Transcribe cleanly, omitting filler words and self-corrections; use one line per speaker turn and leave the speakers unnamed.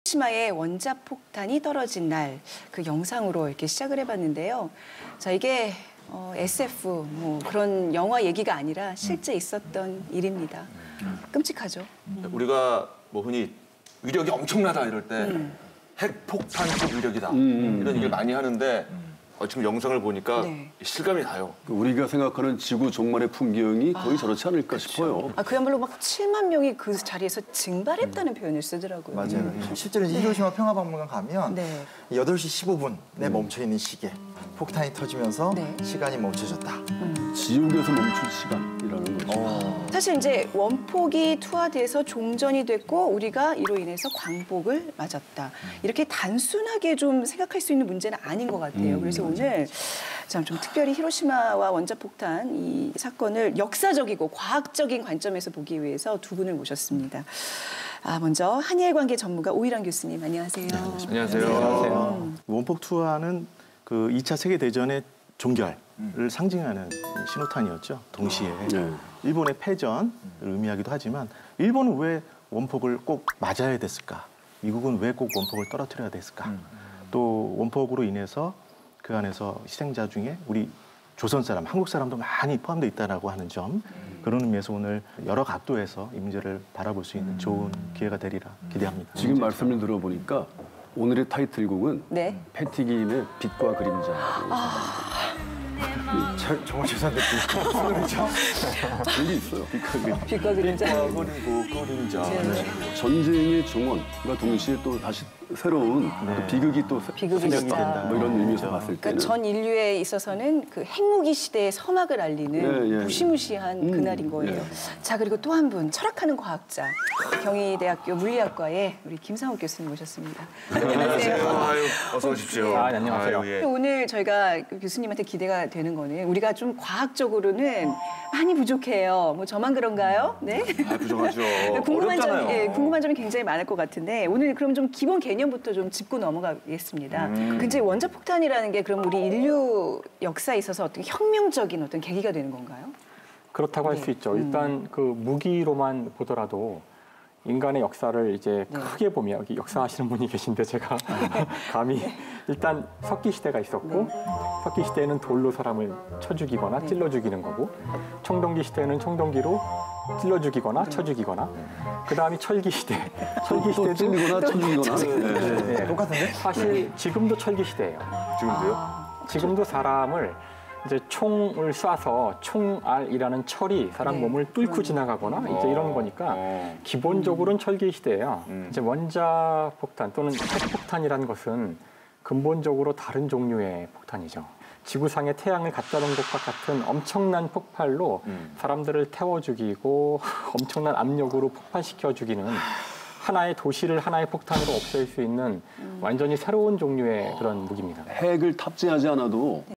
히로시마에 원자폭탄이 떨어진 날 그 영상으로 이렇게 시작을 해봤는데요. 자, 이게 SF 뭐 그런 영화 얘기가 아니라 실제 있었던 일입니다. 끔찍하죠.
우리가 뭐 흔히 위력이 엄청나다 이럴 때 핵폭탄급 위력이다 이런 얘기를 많이 하는데 지금 영상을 보니까
네.
실감이 나요.
우리가 생각하는 지구 종말의 풍경이 거의 저렇지 않을까 싶어요.
그야말로 막 7만 명이 그 자리에서 증발했다는 표현을 쓰더라고요.
맞아요. 실제로 히로시마 평화박물관 가면
네.
8시 15분에 멈춰있는 시계, 폭탄이 터지면서
네.
시간이 멈춰졌다.
지옥에서 멈춘 시간이라는 거죠.
사실 이제 원폭이 투하돼서 종전이 됐고 우리가 이로 인해서 광복을 맞았다. 이렇게 단순하게 좀 생각할 수 있는 문제는 아닌 것 같아요. 그래서 오늘 좀 특별히 히로시마와 원자폭탄 이 사건을 역사적이고 과학적인 관점에서 보기 위해서 두 분을 모셨습니다. 먼저 한일관계 전문가 오일환 교수님 안녕하세요.
네, 안녕하세요.
원폭 투하는 그 2차 세계대전의 종결을 상징하는 신호탄이었죠. 동시에 일본의 패전을 의미하기도 하지만 일본은 왜 원폭을 꼭 맞아야 됐을까? 미국은 왜 꼭 원폭을 떨어뜨려야 됐을까? 또 원폭으로 인해서 그 안에서 희생자 중에 우리 조선 사람, 한국 사람도 많이 포함되어 있다라고 하는 점 그런 의미에서 오늘 여러 각도에서 이 문제를 바라볼 수 있는 좋은 기회가 되리라 기대합니다.
지금 말씀을 들어보니까 오늘의 타이틀곡은
네.
패티김의 빛과 그림자.
정말 죄송한데 무슨 노래죠?
그런 게 있어요. 빛과 그림자.
빛과 그림자.
그리고 그림자.
전쟁의 종언과 동시에 또 다시 새로운 또 비극이 또
비극이
생겼다.
있다.
뭐 이런 의미에서 봤을
그러니까
때는
전 인류에 있어서는 그 핵무기 시대의 서막을 알리는
예.
무시무시한 그날인 거예요. 자, 그리고 또 한 분 철학하는 과학자 경희대학교 물리학과의 우리 김상욱 교수님 모셨습니다.
안녕하세요. 아유, 어서 오십시오.
안녕하세요.
아유, 예.
오늘 저희가 교수님한테 기대가 되는 거는 우리가 좀 과학적으로는 많이 부족해요. 뭐 저만 그런가요? 네.
부족하죠.
궁금한 점이,
어렵잖아요.
궁금한 점이 굉장히 많을 것 같은데 오늘 그럼 좀 기본 개념부터 좀 짚고 넘어가겠습니다. 근데 원자폭탄이라는 게 그럼 우리 인류 역사에 있어서 어떤 혁명적인 어떤 계기가 되는 건가요?
그렇다고 할 수 있죠. 일단 그 무기로만 보더라도 인간의 역사를 이제 크게 보면 여기 역사하시는 분이 계신데 제가 감히 일단 석기 시대가 있었고 석기 시대에는 돌로 사람을 쳐 죽이거나 찔러 죽이는 거고 청동기 시대에는 청동기로 찔러 죽이거나 쳐 죽이거나 그다음이 철기 시대. 철기
또
시대도
찔리거나 쳐죽이거나.
똑같은데?
사실 지금도 철기 시대예요.
지금도요?
지금도 사람을 이제 총을 쏴서 총알이라는 철이 사람 몸을 뚫고 지나가거나 이제 이런 거니까 기본적으로는 철기 시대예요. 이제 원자 폭탄 또는 핵폭탄이라는 것은 근본적으로 다른 종류의 폭탄이죠. 지구상에 태양을 갖다 놓은 것과 같은 엄청난 폭발로 사람들을 태워 죽이고 엄청난 압력으로 폭발시켜 죽이는 하나의 도시를 하나의 폭탄으로 없앨 수 있는 완전히 새로운 종류의 그런 무기입니다.
핵을 탑재하지 않아도